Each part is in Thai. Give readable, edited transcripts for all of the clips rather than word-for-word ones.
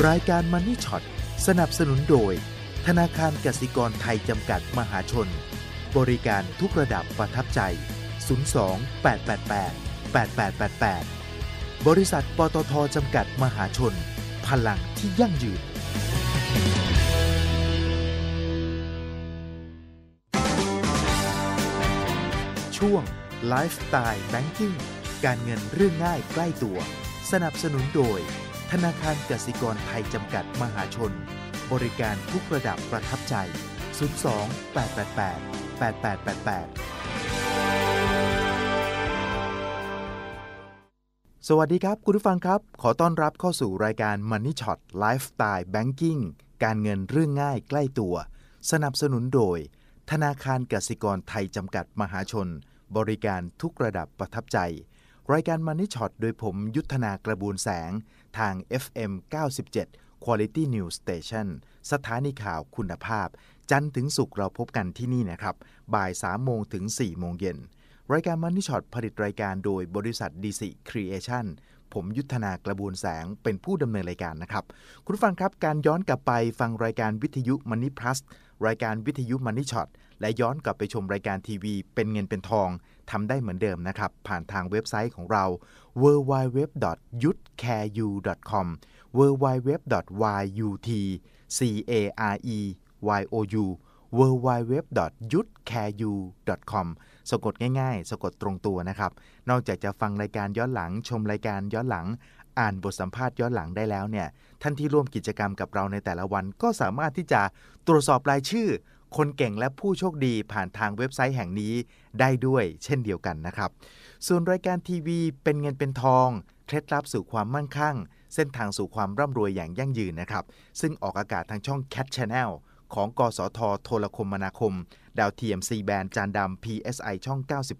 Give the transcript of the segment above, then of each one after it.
รายการ Money Shot สนับสนุนโดยธนาคารกสิกรไทยจำกัดมหาชนบริการทุกระดับประทับใจ02-888-8888บริษัทปตท.จำกัดมหาชนพลังที่ยั่งยืนช่วง Lifestyle Banking การเงินเรื่องง่ายใกล้ตัวสนับสนุนโดยธนาคารกสิกรไทยจำกัดมหาชนบริการทุกระดับประทับใจ02-888-8888สวัสดีครับคุณผู้ฟังครับขอต้อนรับเข้าสู่รายการ Money Shot Lifestyle Banking การเงินเรื่องง่ายใกล้ตัวสนับสนุนโดยธนาคารกสิกรไทยจำกัดมหาชนบริการทุกระดับประทับใจรายการ Money Shot โดยผมยุทธนากระบวนแสงทาง FM 97 Quality News Station สถานีข่าวคุณภาพจันทร์ถึงศุกร์เราพบกันที่นี่นะครับบ่าย 3 โมงถึง 4 โมงเย็นรายการ Money Shot ผลิตรายการโดยบริษัท DC Creation ผมยุทธนากระบวนแสงเป็นผู้ดำเนินรายการนะครับคุณผู้ฟังครับการย้อนกลับไปฟังรายการวิทยุ Money Plus รายการวิทยุ Money Shot และย้อนกลับไปชมรายการทีวีเป็นเงินเป็นทองทำได้เหมือนเดิมนะครับผ่านทางเว็บไซต์ของเรา www.yutcareyu.com www.yutcareyu www.yutcareyu.com สะกดง่ายๆสะกดตรงตัวนะครับนอกจากจะฟังรายการย้อนหลังชมรายการย้อนหลังอ่านบทสัมภาษณ์ย้อนหลังได้แล้วเนี่ยท่านที่ร่วมกิจกรรมกับเราในแต่ละวันก็สามารถที่จะตรวจสอบรายชื่อคนเก่งและผู้โชคดีผ่านทางเว็บไซต์แห่งนี้ได้ด้วยเช่นเดียวกันนะครับส่วนรายการทีวีเป็นเงินเป็นทองเคล็ดลับสู่ความมั่งคั่งเส้นทางสู่ความร่ำรวยอย่างยั่งยืนนะครับซึ่งออกอากาศทางช่อง Cat Channel ของกสทโทรคมนาคมดาวเทียม C band จานดำ PSI ช่อง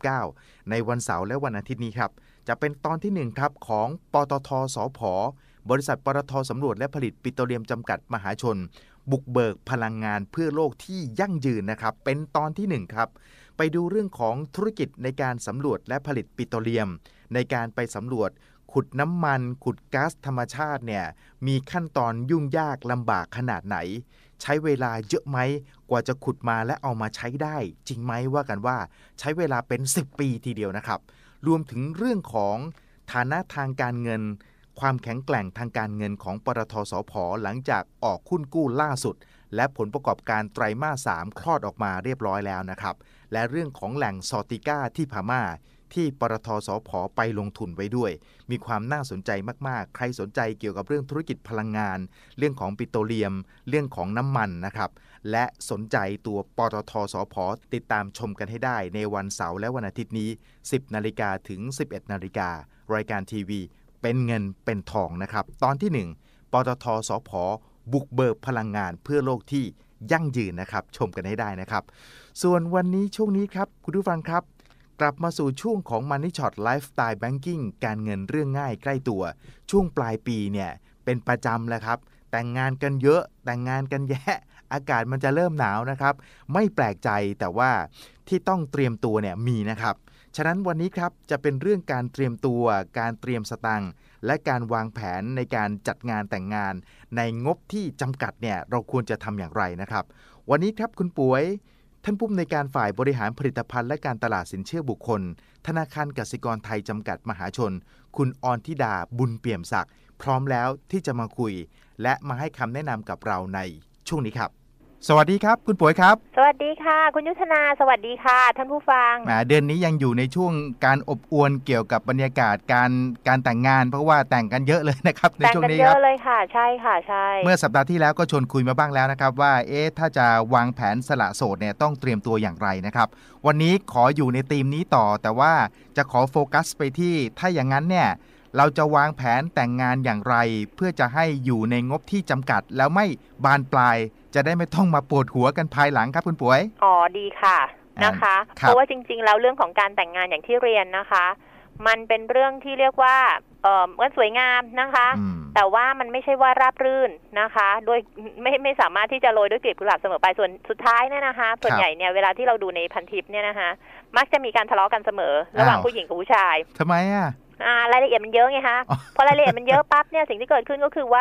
99ในวันเสาร์และวันอาทิตย์นี้ครับจะเป็นตอนที่1ครับของปตทสผบริษัทปตทสำรวจและผลิตปิโตรเลียมจำกัดมหาชนบุกเบิกพลังงานเพื่อโลกที่ยั่งยืนนะครับเป็นตอนที่1ครับไปดูเรื่องของธุรกิจในการสำรวจและผลิตปิโตรเลียมในการไปสำรวจขุดน้ำมันขุดก๊าซธรรมชาติเนี่ยมีขั้นตอนยุ่งยากลำบากขนาดไหนใช้เวลาเยอะไหมกว่าจะขุดมาและเอามาใช้ได้จริงไหมว่ากันว่าใช้เวลาเป็น10 ปีทีเดียวนะครับรวมถึงเรื่องของฐานะทางการเงินความแข็งแกร่งทางการเงินของปตทสผหลังจากออกหุ้นกู้ล่าสุดและผลประกอบการไตรมาส 3คลอดออกมาเรียบร้อยแล้วนะครับและเรื่องของแหล่งซอติก้าที่พม่าที่ปตทสผไปลงทุนไว้ด้วยมีความน่าสนใจมากๆใครสนใจเกี่ยวกับเรื่องธุรกิจพลังงานเรื่องของปิโตรเลียมเรื่องของน้ำมันนะครับและสนใจตัวปตทสผติดตามชมกันให้ได้ในวันเสาร์และวันอาทิตย์นี้ 10 นาฬิกาถึง 11 นาฬิการายการทีวีเป็นเงินเป็นทองนะครับตอนที่1ปตทสผบุกเบิกพลังงานเพื่อโลกที่ยั่งยืนนะครับชมกันให้ได้นะครับส่วนวันนี้ช่วงนี้ครับคุณผู้ฟังครับกลับมาสู่ช่วงของ Money Shot Lifestyle Banking การเงินเรื่องง่ายใกล้ตัวช่วงปลายปีเนี่ยเป็นประจำแล้วครับแต่งงานกันเยอะแต่งงานกันแยะอากาศมันจะเริ่มหนาวนะครับไม่แปลกใจแต่ว่าที่ต้องเตรียมตัวเนี่ยมีนะครับฉะนั้นวันนี้ครับจะเป็นเรื่องการเตรียมตัวการเตรียมสตังค์และการวางแผนในการจัดงานแต่งงานในงบที่จำกัดเนี่ยเราควรจะทำอย่างไรนะครับวันนี้ครับคุณป๋วยท่านผู้อำนวยการฝ่ายบริหารผลิตภัณฑ์และการตลาดสินเชื่อบุคคลธนาคารกสิกรไทยจำกัดมหาชนคุณอรธิดาบุญเปี่ยมศักดิ์พร้อมแล้วที่จะมาคุยและมาให้คำแนะนำกับเราในช่วงนี้ครับสวัสดีครับคุณป๋วยครับสวัสดีค่ะคุณยุทธนาสวัสดีค่ะท่านผู้ฟังเดือนนี้ยังอยู่ในช่วงการอบอวลเกี่ยวกับบรรยากาศการแต่งงานเพราะว่าแต่งกันเยอะเลยนะครับในช่วงนี้ครับแต่งกันเยอะเลยค่ะใช่ค่ะใช่เมื่อสัปดาห์ที่แล้วก็ชวนคุยมาบ้างแล้วนะครับว่าถ้าจะวางแผนสละโสดเนี่ยต้องเตรียมตัวอย่างไรนะครับวันนี้ขออยู่ในธีมนี้ต่อแต่ว่าจะขอโฟกัสไปที่ถ้าอย่างนั้นเนี่ยเราจะวางแผนแต่งงานอย่างไรเพื่อจะให้อยู่ในงบที่จำกัดแล้วไม่บานปลายจะได้ไม่ต้องมาปวดหัวกันภายหลังครับคุณป๋วยอ๋อดีค่ะนะคะเพราะว่าจริงๆแล้วเรื่องของการแต่งงานอย่างที่เรียนนะคะมันเป็นเรื่องที่เรียกว่ามันสวยงามนะคะแต่ว่ามันไม่ใช่ว่าราบรื่นนะคะโดยไม่สามารถที่จะโรยด้วยกลีบกุหลาบเสมอไปส่วนสุดท้ายเนี่ยนะคะส่วนใหญ่เนี่ยเวลาที่เราดูในพันทิปเนี่ยนะคะมักจะมีการทะเลาะกันเสมอระหว่างผู้หญิงกับผู้ชายทำไมอ่ะรายละเอียดมันเยอะไงคะพอรายละเอียดมันเยอะปั๊บเนี่ยสิ่งที่เกิดขึ้นก็คือว่า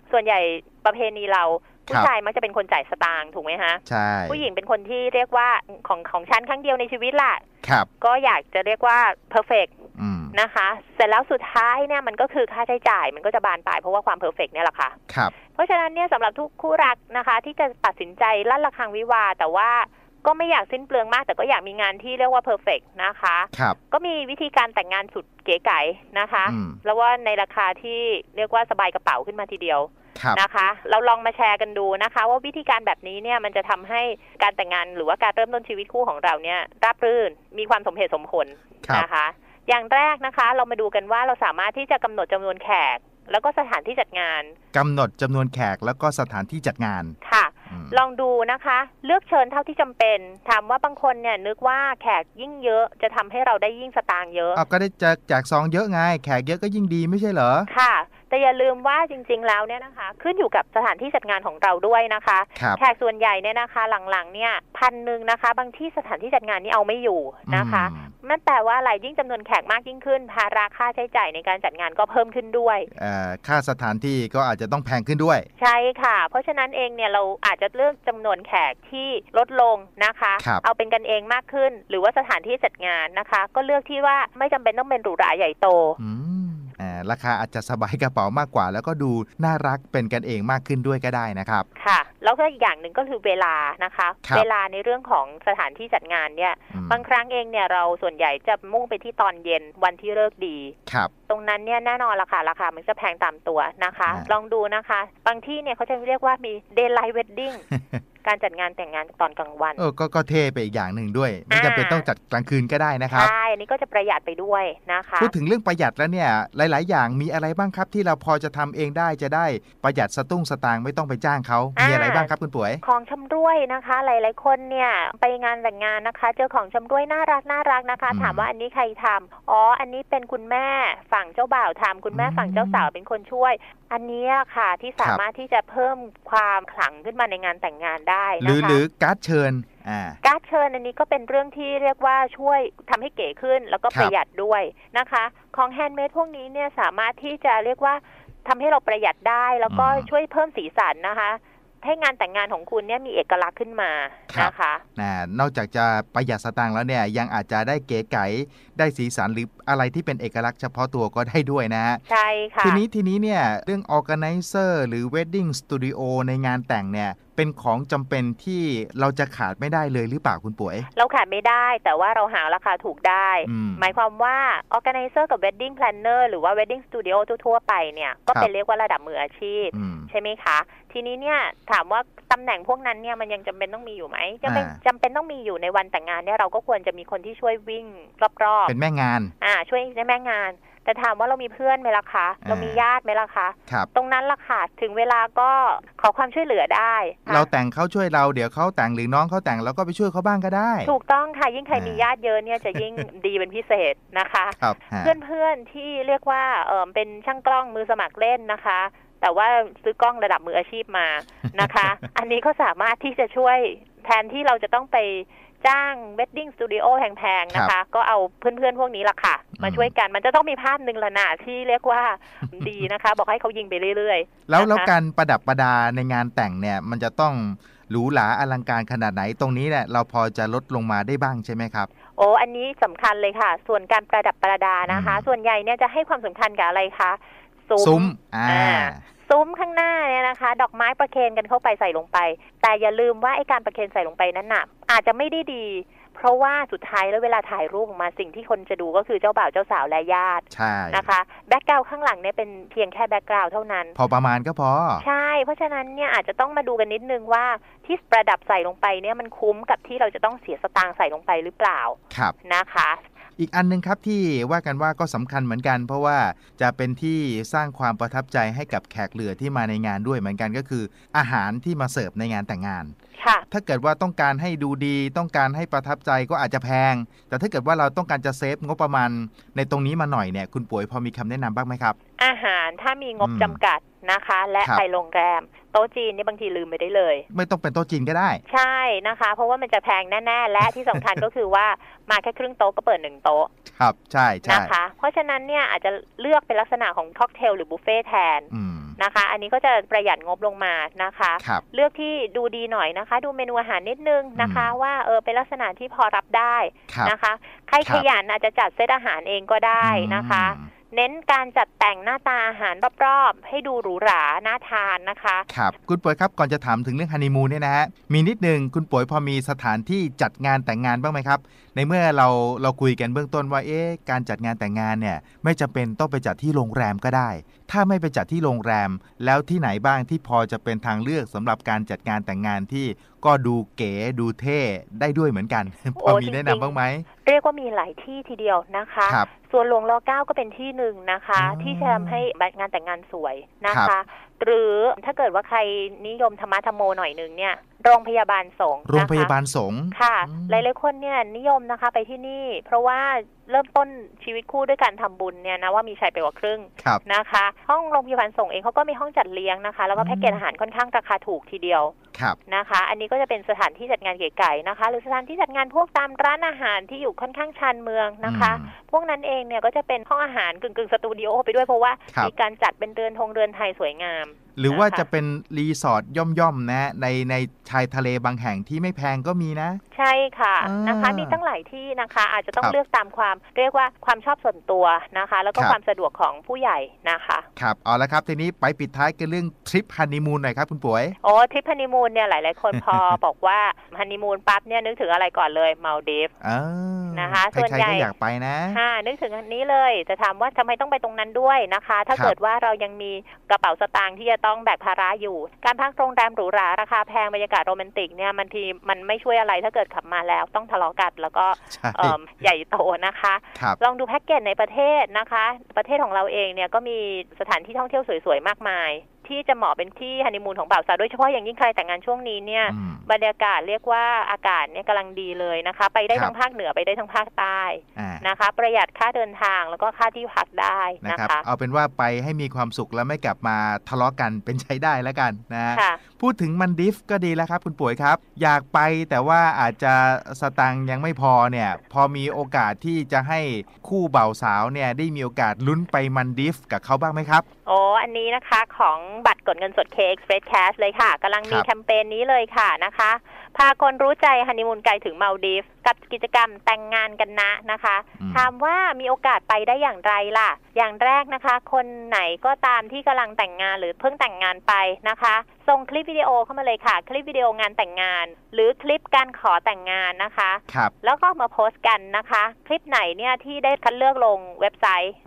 ส่วนใหญ่ประเพณีเราผู้ชายมักจะเป็นคนจ่ายสตางค์ถูกไหมฮะใช่ผู้หญิงเป็นคนที่เรียกว่าของฉันครั้งเดียวในชีวิตล่ะครับก็อยากจะเรียกว่า perfect นะคะเสร็จแล้วสุดท้ายเนี่ยมันก็คือค่าใช้จ่ายมันก็จะบานปลายเพราะว่าความ perfect เนี่ยแหละค่ะครับเพราะฉะนั้นเนี่ยสำหรับทุกคู่รักนะคะที่จะตัดสินใจลั่นระฆังวิวาห์แต่ว่าก็ไม่อยากสิ้นเปลืองมากแต่ก็อยากมีงานที่เรียกว่า perfect นะคะก็มีวิธีการแต่งงานสุดเก๋ไก๋นะคะแล้วว่าในราคาที่เรียกว่าสบายกระเป๋าขึ้นมาทีเดียวนะคะเราลองมาแชร์กันดูนะคะว่าวิธีการแบบนี้เนี่ยมันจะทำให้การแต่งงานหรือว่าการเริ่มต้นชีวิตคู่ของเราเนี่ยราบรื่นมีความสมเหตุสมผลนะคะอย่างแรกนะคะเรามาดูกันว่าเราสามารถที่จะกำหนดจำนวนแขกแล้วก็สถานที่จัดงานกำหนดจำนวนแขกแล้วก็สถานที่จัดงานค่ะลองดูนะคะเลือกเชิญเท่าที่จำเป็นถามว่าบางคนเนี่ยนึกว่าแขกยิ่งเยอะจะทำให้เราได้ยิ่งสตางค์เยอะก็ได้แจกซองเยอะไงแขกเยอะก็ยิ่งดีไม่ใช่เหรอค่ะแต่อย่าลืมว่าจริงๆแล้วเนี่ยนะคะขึ้นอยู่กับสถานที่จัดงานของเราด้วยนะคะแขกส่วนใหญ่เนี่ยนะคะหลังๆเนี่ย1,000นะคะบางที่สถานที่จัดงานนี่เอาไม่อยู่นะคะนั่นแปลว่าอะไรยิ่งจำนวนแขกมากยิ่งขึ้นภาระค่าใช้จ่ายในการจัดงานก็เพิ่มขึ้นด้วยค่าสถานที่ก็อาจจะต้องแพงขึ้นด้วยใช่ค่ะเพราะฉะนั้นเองเนี่ยเราอาจจะเลือกจำนวนแขกที่ลดลงนะคะเอาเป็นกันเองมากขึ้นหรือว่าสถานที่จัดงานนะคะก็เลือกที่ว่าไม่จำเป็นต้องเป็นหรูหราใหญ่โตราคาอาจจะสบายกระเป๋ามากกว่าแล้วก็ดูน่ารักเป็นกันเองมากขึ้นด้วยก็ได้นะครับค่ะแล้วก็อีกอย่างหนึ่งก็คือเวลานะคะเวลาในเรื่องของสถานที่จัดงานเนี่ยบางครั้งเองเนี่ยเราส่วนใหญ่จะมุ่งไปที่ตอนเย็นวันที่ฤกษ์ดีตรงนั้นเนี่ยแน่นอนราคามันจะแพงตามตัวนะคะลองดูนะคะบางที่เนี่ยเขาจะเรียกว่ามี daylight wedding การจัดงานแต่งงานตอนกลางวันก็เท่ไปอีกอย่างหนึ่งด้วยไม่จำเป็นต้องจัดกลางคืนก็ได้นะครับใช่อันนี้ก็จะประหยัดไปด้วยนะคะพูดถึงเรื่องประหยัดแล้วเนี่ยหลายๆอย่างมีอะไรบ้างครับที่เราพอจะทำเองได้จะได้ประหยัดสตุ้งสตางค์ไม่ต้องไปจ้างเขามีอะไรบ้างครับคุณป๋วยของชำร่วยนะคะหลายๆคนเนี่ยไปงานแต่งงานนะคะเจอของชำร่วยน่ารักนะคะถามว่าอันนี้ใครทำอันนี้เป็นคุณแม่ฝั่งเจ้าบ่าวทำคุณแม่ฝั่งเจ้าสาวเป็นคนช่วยอันนี้ค่ะที่สามารถที่จะเพิ่มความขลังขึ้นมาในงานแต่งงานได้นะคะหรือการ์ดเชิญการ์ดเชิญอันนี้ก็เป็นเรื่องที่เรียกว่าช่วยทำให้เก๋ขึ้นแล้วก็ประหยัดด้วยนะคะของแฮนด์เมดพวกนี้เนี่ยสามารถที่จะเรียกว่าทำให้เราประหยัดได้แล้วก็ช่วยเพิ่มสีสันนะคะให้งานแต่งงานของคุณเนี่ยมีเอกลักษณ์ขึ้นมานะคะนอกจากจะประหยัดสตางค์แล้วเนี่ยยังอาจจะได้เก๋ไก๋ได้สีสันหรืออะไรที่เป็นเอกลักษณ์เฉพาะตัวก็ได้ด้วยนะฮะใช่ค่ะทีนี้เนี่ยเรื่อง organizer หรือ wedding studio ในงานแต่งเนี่ยเป็นของจำเป็นที่เราจะขาดไม่ได้เลยหรือเปล่าคุณป๋วยเราขาดไม่ได้แต่ว่าเราหาราคาถูกได้หมายความว่า organizer กับ wedding planner หรือว่า wedding studio ทั่วไปเนี่ยก็เป็นเรียกว่าระดับมืออาชีพใช่ไหมคะทีนี้เนี่ยถามว่าตำแหน่งพวกนั้นเนี่ยมันยังจำเป็นต้องมีอยู่ไหมจำเป็นต้องมีอยู่ในวันแต่งงานเนี่ยเราก็ควรจะมีคนที่ช่วยวิ่งรอบๆเป็นแม่งานช่วยแม่งานแต่ถามว่าเรามีเพื่อนไหมล่ะคะเรามีญาติไหมล่ะคะตรงนั้นล่ะค่ะถึงเวลาก็ขอความช่วยเหลือได้เราแต่งเขาช่วยเราเดี๋ยวเขาแต่งหรือน้องเขาแต่งเราก็ไปช่วยเขาบ้างก็ได้ถูกต้องค่ะยิ่งใครมีญาติเยอะเนี่ยจะยิ่งดีเป็นพิเศษนะคะเพื่อนๆที่เรียกว่าเป็นช่างกล้องมือสมัครเล่นนะคะแต่ว่าซื้อกล้องระดับมืออาชีพมานะคะ อันนี้ก็สามารถที่จะช่วยแทนที่เราจะต้องไปจ้าง wedding studio แพงๆนะคะก็เอาเพื่อนๆพวกนี้ล่ะค่ะมาช่วยกันมันจะต้องมีภาพนึงละนะที่เรียกว่าดีนะคะบอกให้เขายิงไปเรื่อยๆแล้วการประดับประดาในงานแต่งเนี่ยมันจะต้องหรูหราอลังการขนาดไหนตรงนี้เนี่ยเราพอจะลดลงมาได้บ้างใช่ไหมครับอันนี้สำคัญเลยค่ะส่วนการประดับประดานะคะส่วนใหญ่เนี่ยจะให้ความสำคัญกับอะไรคะซุ้มซุ้มข้างหน้าเนี่ยนะคะดอกไม้ประเคนกันเข้าไปใส่ลงไปแต่อย่าลืมว่าไอ้การประเคนใส่ลงไปนั้นน่ะอาจจะไม่ได้ดีเพราะว่าสุดท้ายแล้วเวลาถ่ายรูปออกมาสิ่งที่คนจะดูก็คือเจ้าบ่าวเจ้าสาวและญาตินะคะแบ็คกราวด์ข้างหลังเนี่ยเป็นเพียงแค่แบ็คกราวด์เท่านั้นพอประมาณก็พอใช่เพราะฉะนั้นเนี่ยอาจจะต้องมาดูกันนิดนึงว่าที่ประดับใส่ลงไปเนี่ยมันคุ้มกับที่เราจะต้องเสียสตางค์ใส่ลงไปหรือเปล่านะคะอีกอันนึงครับที่ว่ากันว่าก็สำคัญเหมือนกันเพราะว่าจะเป็นที่สร้างความประทับใจให้กับแขกเหลือที่มาในงานด้วยเหมือนกันก็คืออาหารที่มาเสิร์ฟในงานแต่งงานถ้าเกิดว่าต้องการให้ดูดีต้องการให้ประทับใจก็อาจจะแพงแต่ถ้าเกิดว่าเราต้องการจะเซฟงบประมาณในตรงนี้มาหน่อยเนี่ยคุณป๋วยพอมีคำแนะนำบ้างไหมครับอาหารถ้ามีงบจำกัดนะคะและไปโรงแรมโต๊ะจีนนี่บางทีลืมไปได้เลยไม่ต้องเป็นโต๊ะจีนก็ได้ใช่นะคะเพราะว่ามันจะแพงแน่ๆและที่สำคัญก็คือว่ามาแค่ครึ่งโต๊ะก็เปิด1โต๊ะครับใช่นะคะเพราะฉะนั้นเนี่ยอาจจะเลือกเป็นลักษณะของค็อกเทลหรือบุฟเฟ่แทนนะคะอันนี้ก็จะประหยัดงบลงมานะคะเลือกที่ดูดีหน่อยนะคะดูเมนูอาหารนิดนึงนะคะว่าเป็นลักษณะที่พอรับได้นะคะใครขยันอาจจะจัดเซตอาหารเองก็ได้นะคะเน้นการจัดแต่งหน้าตาอาหารรอบๆให้ดูหรูหราน่าทานนะคะครับคุณป๋วยครับก่อนจะถามถึงเรื่องฮันนีมูนเนี่ยนะฮะมีนิดนึงคุณป๋วยพอมีสถานที่จัดงานแต่งงานบ้างไหมครับในเมื่อเราคุยกันเบื้องต้นว่าการจัดงานแต่งงานเนี่ยไม่จำเป็นต้องไปจัดที่โรงแรมก็ได้ถ้าไม่ไปจัดที่โรงแรมแล้วที่ไหนบ้างที่พอจะเป็นทางเลือกสำหรับการจัดงานแต่งงานที่ก็ดูเก๋ดูเท่ได้ด้วยเหมือนกันพอมีแนะนำบ้างไหมเรียกว่ามีหลายที่ทีเดียวนะคะส่วนหลวงร.9ก็เป็นที่หนึ่งนะคะที่จะทำให้งานแต่งงานสวยนะคะหรือถ้าเกิดว่าใครนิยมธรรมะธรรมโมหน่อยนึงเนี่ยโรงพยาบาลสงฆ์โรงพยาบาลสงฆ์ค่ะหลายๆคนเนี่ยนิยมนะคะไปที่นี่เพราะว่าเริ่มต้นชีวิตคู่ด้วยการทำบุญเนี่ยนะว่ามีชัยไปกว่าครึ่งนะคะห้องโรงพยาบาลสงฆ์เองเขาก็มีห้องจัดเลี้ยงนะคะแล้วก็แพ็กเกจอาหารค่อนข้างราคาถูกทีเดียวนะคะอันนี้ก็จะเป็นสถานที่จัดงานเก๋ไก่นะคะหรือสถานที่จัดงานพวกตามร้านอาหารที่อยู่ค่อนข้างชานเมืองนะคะพวกนั้นเองเนี่ยก็จะเป็นห้องอาหารกึ่งสตูดิโอไปด้วยเพราะว่ามีการจัดเป็นเรือนไทยสวยงามหรือว่าจะเป็นรีสอร์ทย่อมๆนะในชายทะเลบางแห่งที่ไม่แพงก็มีนะใช่ค่ะนะคะมีตั้งหลายที่นะคะอาจจะต้องเลือกตามความเรียกว่าความชอบส่วนตัวนะคะแล้วก็ความสะดวกของผู้ใหญ่นะคะครับเอาละครับทีนี้ไปปิดท้ายกันเรื่องทริปฮันนีมูนหน่อยครับคุณป๋วยทริปฮันนีมูนเนี่ยหลายๆคนพอ บอกว่าฮันนีมูนปั๊บเนี่ยนึกถึงอะไรก่อนเลยมัลดีฟนะคะส่วนใหญ่ก็อยากไปนะนึกถึงอันนี้เลยจะถามว่าทำไมต้องไปตรงนั้นด้วยนะคะถ้าเกิดว่าเรายังมีกระเป๋าสตางค์ที่จะต้องแบกภาระอยู่การพักโรงแรมหรูหราราคาแพงบรรยากาศโรแมนติกเนี่ยมันทีมันไม่ช่วยอะไรถ้าเกิดขับมาแล้วต้องทะเลาะกันแล้วก็ใหญ่โตนะคะลองดูแพ็กเกจในประเทศนะคะประเทศของเราเองเนี่ยก็มีสถานที่ท่องเที่ยวสวยๆมากมายที่จะเหมาะเป็นที่ฮันนีมูนของบ่าวสาวโดยเฉพาะอย่างยิ่งใครแต่งงานช่วงนี้เนี่ยบรรยากาศเรียกว่าอากาศเนี่ยกำลังดีเลยนะคะไปได้ทั้งภาคเหนือไปได้ทั้งภาคใต้นะคะประหยัดค่าเดินทางแล้วก็ค่าที่พักได้นะคะเอาเป็นว่าไปให้มีความสุขแล้วไม่กลับมาทะเลาะกันเป็นใช้ได้แล้วกันนะพูดถึงมันดิฟก็ดีแล้วครับคุณป๋วยครับอยากไปแต่ว่าอาจจะสตางค์ยังไม่พอเนี่ยพอมีโอกาสที่จะให้คู่บ่าวสาวเนี่ยได้มีโอกาสลุ้นไปมันดิฟกับเขาบ้างไหมครับอันนี้นะคะของบัตรกดเงินสด K Express Cash เลยค่ะกำลังมีแคมเปญนี้เลยค่ะนะคะพาคนรู้ใจฮันนีมูนไกลถึงมัลดีฟกับกิจกรรมแต่งงานกันนะคะถามว่ามีโอกาสไปได้อย่างไรล่ะอย่างแรกนะคะคนไหนก็ตามที่กำลังแต่งงานหรือเพิ่งแต่งงานไปนะคะส่งคลิปวิดีโอเข้ามาเลยค่ะคลิปวิดีโองานแต่งงานหรือคลิปการขอแต่งงานนะคะแล้วก็มาโพสต์กันนะคะคลิปไหนเนี่ยที่ได้คัดเลือกลงเว็บไซต์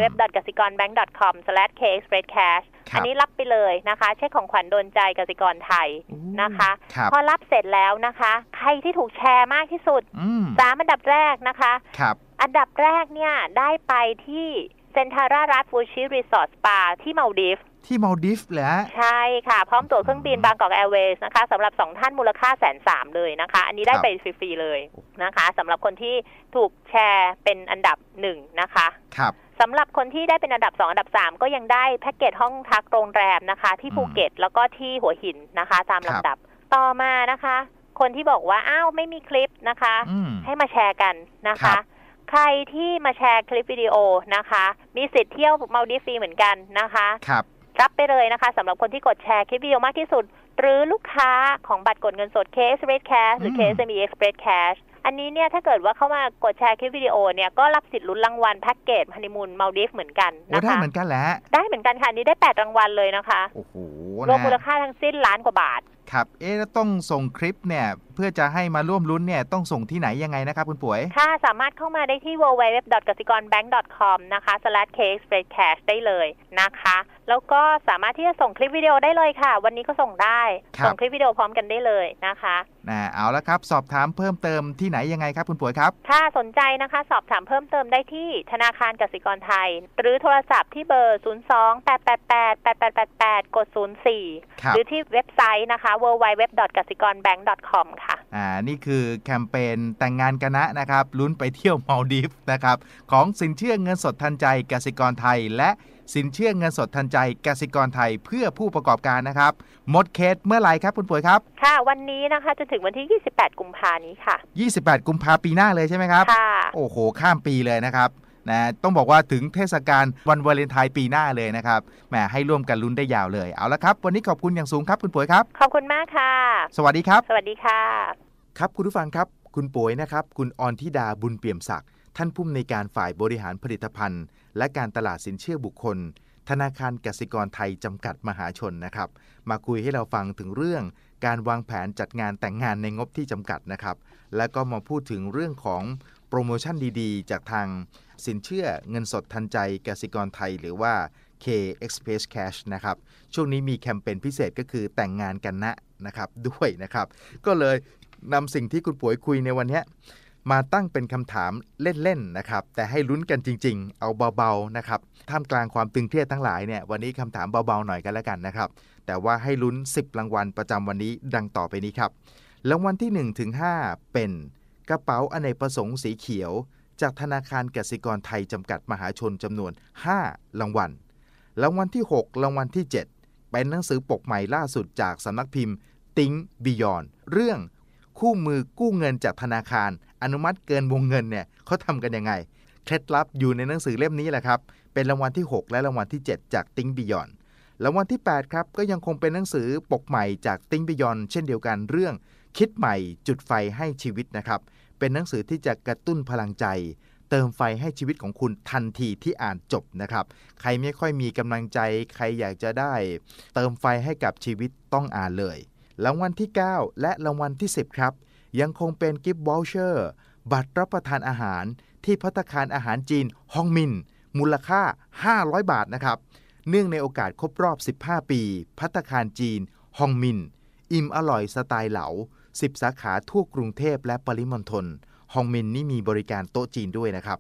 www.gasikorbank.com/kexpresscash อันนี้รับไปเลยนะคะเช็คของขวัญโดนใจกสิกรไทยนะคะพอรับเสร็จแล้วนะคะใครที่ถูกแชร์มากที่สุด3อันดับแรกนะคะอันดับแรกเนี่ยได้ไปที่เซนทารารัสฟูชิรีสอร์ทสปาที่มัลดีฟเหรอใช่ค่ะพร้อมตั๋วเครื่องบินบางกอกแอร์เวย์นะคะสำหรับ2ท่านมูลค่า130,000เลยนะคะอันนี้ได้ไปฟรีๆเลยนะคะสำหรับคนที่ถูกแชร์เป็นอันดับ1นะคะสำหรับคนที่ได้เป็นอันดับ2อันดับ3ก็ยังได้แพ็กเกจห้องพักโรงแรมนะคะที่ภูเก็ตแล้วก็ที่หัวหินนะคะตามลำดับต่อมานะคะคนที่บอกว่าไม่มีคลิปนะคะให้มาแชร์กันนะคะใครที่มาแชร์คลิปวิดีโอนะคะมีสิทธิ์เที่ยวมัลดีฟฟรีเหมือนกันนะคะรับไปเลยนะคะสำหรับคนที่กดแชร์คลิปวิดีโอมากที่สุดหรือลูกค้าของบัตรกดเงินสด K Express Cash หรือ KSME Express Cash อันนี้เนี่ยถ้าเกิดว่าเข้ามากดแชร์คลิปวิดีโอเนี่ยก็รับสิทธิ์ลุ้นรางวัลแพ็กเกจฮันนีมูนมัลดีฟเหมือนกันนะคะได้เหมือนกันแหละได้เหมือนกันค่ะนี้ได้8รางวัลเลยนะคะโอ้โหรวมมูลค่าทั้งสิ้นล้านกว่าบาทครับแล้วต้องส่งคลิปเนี่ยเพื่อจะให้มาร่วมลุ้นเนี่ยต้องส่งที่ไหนยังไงนะครับคุณป๋วยค่ะสามารถเข้ามาได้ที่ www.gasikorbank.com นะคะ /kexpresscash ได้เลยนะคะแล้วก็สามารถที่จะส่งคลิปวิดีโอได้เลยค่ะวันนี้ก็ส่งได้ส่งคลิปวิดีโอพร้อมกันได้เลยนะคะเอาละครับสอบถามเพิ่มเติมที่ไหนยังไงครับคุณป๋วยครับถ้าสนใจนะคะสอบถามเพิ่มเติมได้ที่ธนาคารกสิกรไทยหรือโทรศัพท์ที่เบอร์ 02-888-8888 กด 04 หรือที่เว็บไซต์นะคะ www.gasikorbank.com ค่ะนี่คือแคมเปญแต่งงานกันนะครับลุ้นไปเที่ยวมัลดีฟนะครับของสินเชื่อเงินสดทันใจกสิกรไทยและสินเชื่อเงินสดทันใจกสิกรไทยเพื่อผู้ประกอบการนะครับหมดเคสเมื่อไหร่ครับคุณป๋วยครับค่ะวันนี้นะคะจนถึงวันที่28กุมภาพันธ์นี้ค่ะ 28กุมภาพันธ์ปีหน้าเลยใช่ไหมครับค่ะโอ้โหข้ามปีเลยนะครับนะต้องบอกว่าถึงเทศกาลวันวาเลนไทน์ปีหน้าเลยนะครับแหมให้ร่วมกันลุ้นได้ยาวเลยเอาละครับวันนี้ขอบคุณอย่างสูงครับคุณป๋วยครับขอบคุณมากค่ะสวัสดีครับสวัสดีค่ะครับคุณผู้ฟังครับคุณป๋วยนะครับคุณอรธิดาบุญเปี่ยมศักดิ์ท่านผู้อำนวยการฝ่ายบริหารผลิตภัณฑ์และการตลาดสินเชื่อบุคคลธนาคารกสิกรไทยจำกัดมหาชนนะครับมาคุยให้เราฟังถึงเรื่องการวางแผนจัดงานแต่งงานในงบที่จำกัดนะครับแล้วก็มาพูดถึงเรื่องของโปรโมชั่นดีๆจากทางสินเชื่อเงินสดทันใจกสิกรไทยหรือว่า K Express Cash นะครับช่วงนี้มีแคมเปญพิเศษก็คือแต่งงานกันนะครับด้วยนะครับก็เลยนำสิ่งที่คุณป๋วยคุยในวันนี้มาตั้งเป็นคำถามเล่นๆนะครับแต่ให้ลุ้นกันจริงๆเอาเบาๆนะครับท่ามกลางความตึงเครียดทั้งหลายเนี่ยวันนี้คำถามเบาๆหน่อยกันแล้วกันนะครับแต่ว่าให้ลุ้น10รางวัลประจำวันนี้ดังต่อไปนี้ครับรางวัลที่1ถึง5เป็นกระเป๋าอเนกประสงค์สีเขียวจากธนาคารกสิกรไทยจำกัดมหาชนจำนวน5รางวัลรางวัลที่6รางวัลที่7เป็นหนังสือปกใหม่ล่าสุดจากสำนักพิมพ์ Think Beyond เรื่องคู่มือกู้เงินจากธนาคารอนุมัติเกินวงเงินเนี่ยเขาทำกันยังไงเคล็ดลับอยู่ในหนังสือเล่มนี้แหละครับเป็นรางวัลที่6และรางวัลที่7จาก Think Beyond รางวัลที่8ครับก็ยังคงเป็นหนังสือปกใหม่จาก Think Beyond เช่นเดียวกันเรื่องคิดใหม่จุดไฟให้ชีวิตนะครับเป็นหนังสือที่จะกระตุ้นพลังใจเติมไฟให้ชีวิตของคุณทันทีที่อ่านจบนะครับใครไม่ค่อยมีกำลังใจใครอยากจะได้เติมไฟให้กับชีวิตต้องอ่านเลยรางวัลที่9และรางวัลที่10ครับยังคงเป็นกิฟต์วอลเชอร์บัตรรับประทานอาหารที่ภัตตาคารอาหารจีนฮองมินมูลค่า500บาทนะครับเนื่องในโอกาสครบรอบ15ปีภัตตาคารจีนฮองมินอิ่มอร่อยสไตล์เหลา10สาขาทั่วกรุงเทพและปริมณฑลฮองมินนี่มีบริการโต๊ะจีนด้วยนะครับ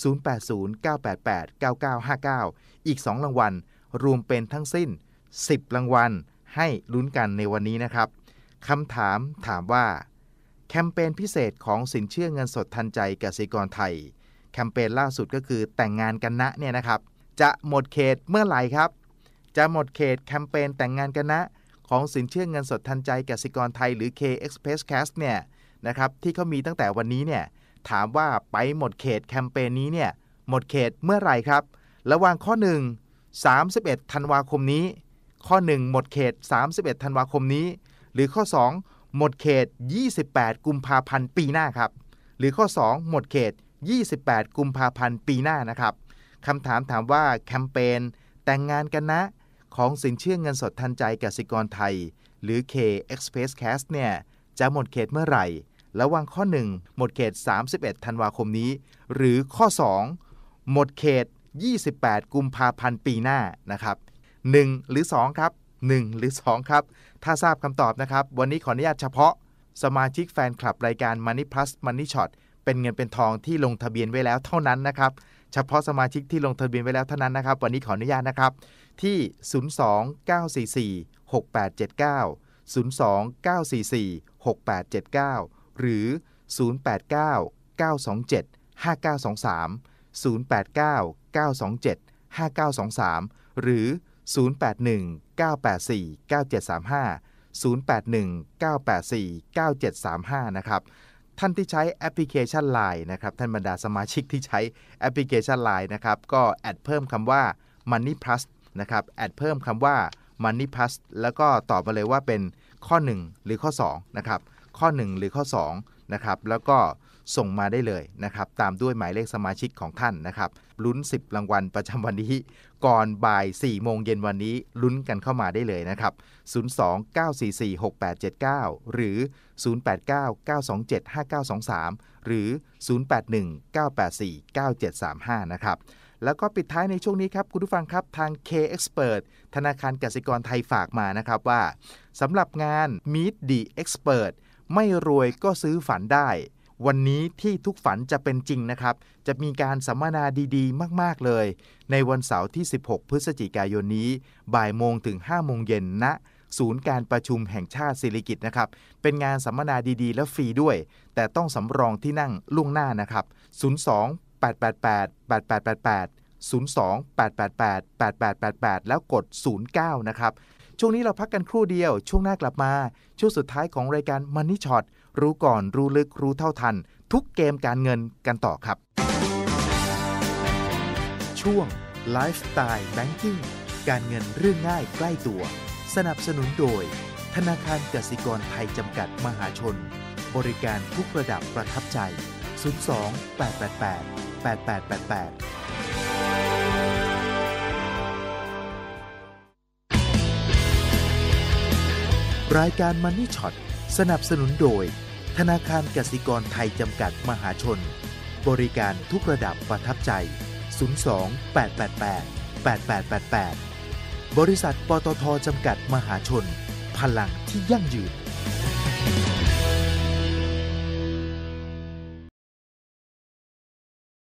0809889959อีก2รางวัลรวมเป็นทั้งสิ้น10รางวัลให้ลุ้นกันในวันนี้นะครับคำถามว่าแคมเปญพิเศษของสินเชื่อเงินสดทันใจกสิกรไทยแคมเปญล่าสุดก็คือแต่งงานกันนะเนี่ยนะครับจะหมดเขตเมื่อไหร่ครับจะหมดเขตแคมเปญแต่งงานกันนะของสินเชื่อเงินสดทันใจกสิกรไทยหรือ K Express Cash เนี่ยนะครับที่เขามีตั้งแต่วันนี้เนี่ยถามว่าไปหมดเขตแคมเปญนี้เนี่ยหมดเขตเมื่อไหร่ครับระหว่างข้อ1 31ธันวาคมนี้ข้อ1หมดเขต31ธันวาคมนี้หรือข้อ2หมดเขต28กุมภาพันธ์ปีหน้าครับหรือข้อ2หมดเขต28กุมภาพันธ์ปีหน้านะครับคำถามว่าแคมเปญแต่งงานกันนะของสินเชื่อเงินสดทันใจกสิกรไทยหรือ K Express Cash เนี่ยจะหมดเขตเมื่อไหร่ระหว่างข้อ1หมดเขต31ธันวาคมนี้หรือข้อ2หมดเขต28กุมภาพันธ์ปีหน้านะครับ1หรือ2ครับ1หรือ2ครับถ้าทราบคำตอบนะครับวันนี้ขออนุญาตเฉพาะสมาชิกแฟนคลับรายการ Money Plus Money Shot เป็นเงินเป็นทองที่ลงทะเบียนไว้แล้วเท่านั้นนะครับเฉพาะสมาชิกที่ลงทะเบียนไว้แล้วเท่านั้นนะครับวันนี้ขออนุญาตนะครับที่029446879 029446879หรือ0899275923 0899275923หรือ0819849735 0819849735นะครับท่านที่ใช้แอปพลิเคชัน LINE นะครับท่านบรรดาสมาชิกที่ใช้แอปพลิเคชัน LINE นะครับก็แอดเพิ่มคำว่า Money Plus นะครับแอดเพิ่มคำว่า Money Plus แล้วก็ตอบมาเลยว่าเป็นข้อ1หรือข้อ2นะครับข้อ1หรือข้อ2นะครับแล้วก็ส่งมาได้เลยนะครับตามด้วยหมายเลขสมาชิกของท่านนะครับลุ้น10รางวัลประจำวันนี้ก่อนบ่าย 4 โมงเย็นวันนี้ลุ้นกันเข้ามาได้เลยนะครับ029446879หรือ0899275923หรือ0819849735นะครับแล้วก็ปิดท้ายในช่วงนี้ครับคุณผู้ฟังครับทาง K Expert ธนาคารกสิกรไทยฝากมานะครับว่าสำหรับงาน Meet the Expert ไม่รวยก็ซื้อฝันได้วันนี้ที่ทุกฝันจะเป็นจริงนะครับจะมีการสัมมนาดีๆมากๆเลยในวันเสาร์ที่16พฤศจิกายนนี้บ่ายโมงถึง5โมงเย็นณศูนย์การประชุมแห่งชาติสิริกิติ์นะครับเป็นงานสัมมนาดีๆและฟรีด้วยแต่ต้องสำรองที่นั่งล่วงหน้านะครับ02-888-8888 แล้วกด09นะครับช่วงนี้เราพักกันครู่เดียวช่วงหน้ากลับมาช่วงสุดท้ายของรายการ Money Shot รู้ก่อนรู้ลึกรู้เท่าทันทุกเกมการเงินกันต่อครับช่วง Lifestyle Banking การเงินเรื่องง่ายใกล้ตัวสนับสนุนโดยธนาคารกสิกรไทยจำกัดมหาชนบริการทุกระดับประทับใจ02-888-8888รายการ Money Shot สนับสนุนโดยธนาคารกสิกรไทยจำกัดมหาชนบริการทุกระดับประทับใจ02-888-8888บริษัทปตท.จำกัดมหาชนพลังที่ยั่งยืน